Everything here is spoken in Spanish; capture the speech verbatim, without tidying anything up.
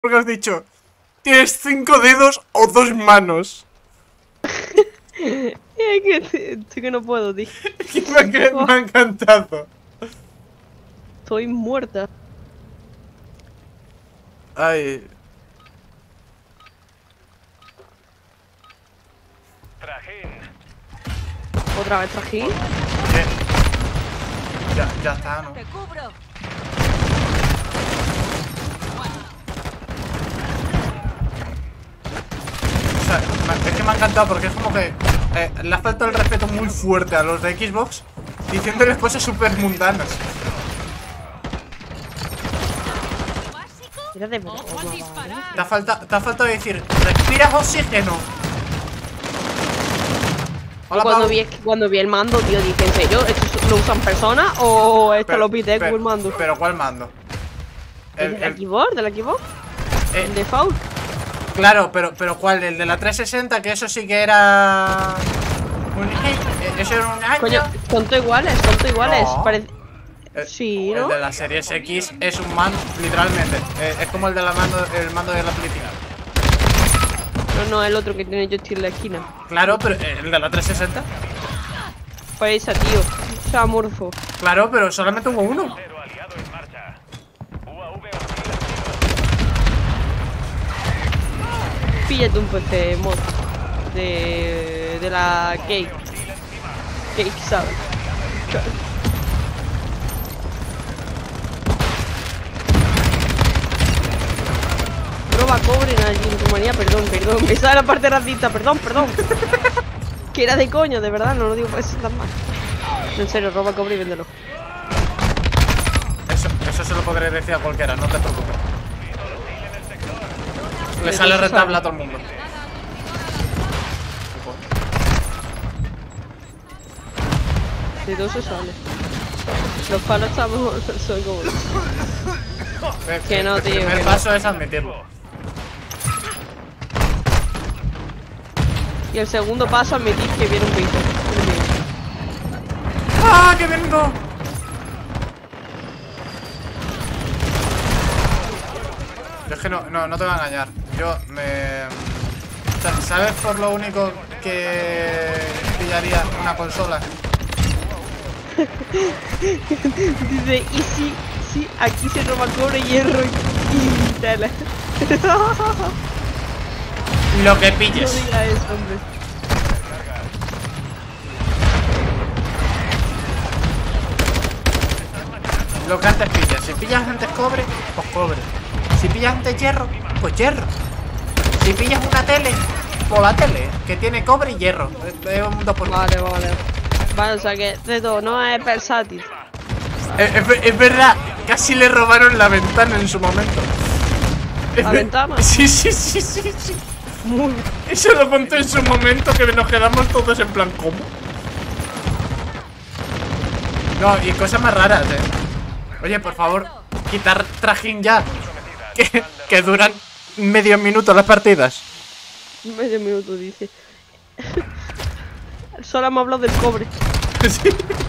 Porque has dicho, ¿tienes cinco dedos o dos manos? Es que, es que no puedo, tío. Que me, ha, me ha encantado. Estoy muerta. Ay. Trajín. ¿Otra vez trajín? ¿Qué? Ya, ya está, ¿no? Te cubro. O sea, es que me ha encantado porque es como que eh, le ha faltado el respeto muy fuerte a los de Xbox, diciéndoles cosas súper mundanas. Era de broma, Ojo al vale. disparar. Te ha faltado, te ha faltado decir, respiras oxígeno. Hola, Cuando Pau. vi, cuando vi el mando, tío, dije, ¿en serio? ¿Esto lo usan personas o esto Pero- lo pide pero- el mando? Pero ¿cuál mando? ¿El El- de la el- keyboard? ¿De la keyboard? eh, ¿El default? Claro, pero, pero ¿cuál? El de la trescientos sesenta, que eso sí que era... Un... eh, Eso era un año. Coño, son todos iguales, son todos iguales. No. Parece... Eh, Sí, El ¿no? de la Series X es un mando, literalmente. Eh, es como el de la mando, el mando de la película. No, no, el otro que tiene joystick en la esquina. Claro, pero eh, el de la trescientos sesenta. Pues esa, tío. O sea, morfo. Claro, pero solamente hubo uno. Cero aliado en marcha. U A V Píllate un P C mod. De... de la Cake. Cake, ¿sabes? Roba cobre en Rumanía, perdón, perdón. Esa es la parte racista, perdón, perdón. Que era de coño, de verdad, no lo digo para eso tan mal. En serio, roba cobre y véndelo. Eso, eso se lo podré decir a cualquiera, no te preocupes. Le sale rentable a todo el mundo. De dos se sale. Los palos estamos. Soy como. Eh, Que no, el tío, primer que no. paso es admitirlo. Y el segundo paso, admitir que viene un bicho. ¡Ah, que vengo! Yo es que no, no, no te voy a engañar. Yo me... sa- ¿Sabes por lo único que pillaría una consola? Dice, y si, si, aquí se roba cobre, hierro y, y tela. Lo que No pilles. diga eso, hombre. Lo que antes pillas. Si pillas antes cobre, pues cobre. Si pillas antes hierro, pues hierro. Si pillas una tele, pues la tele, que tiene cobre y hierro. Es- Es un dos por uno. Vale, vale. Vale, o sea que de todo, no es versátil. Es, es ver- es verdad, casi le robaron la ventana en su momento. Es ¿La ver- ventana? Sí, sí, sí, sí, sí. Muy Eso lo conté en su momento que nos quedamos todos en plan, ¿cómo? No, y cosas más raras, eh. Oye, por favor, quitar trajín ya. Que, que duran medio minuto las partidas. medio minuto, dice. Solo hemos hablado del cobre. Sí.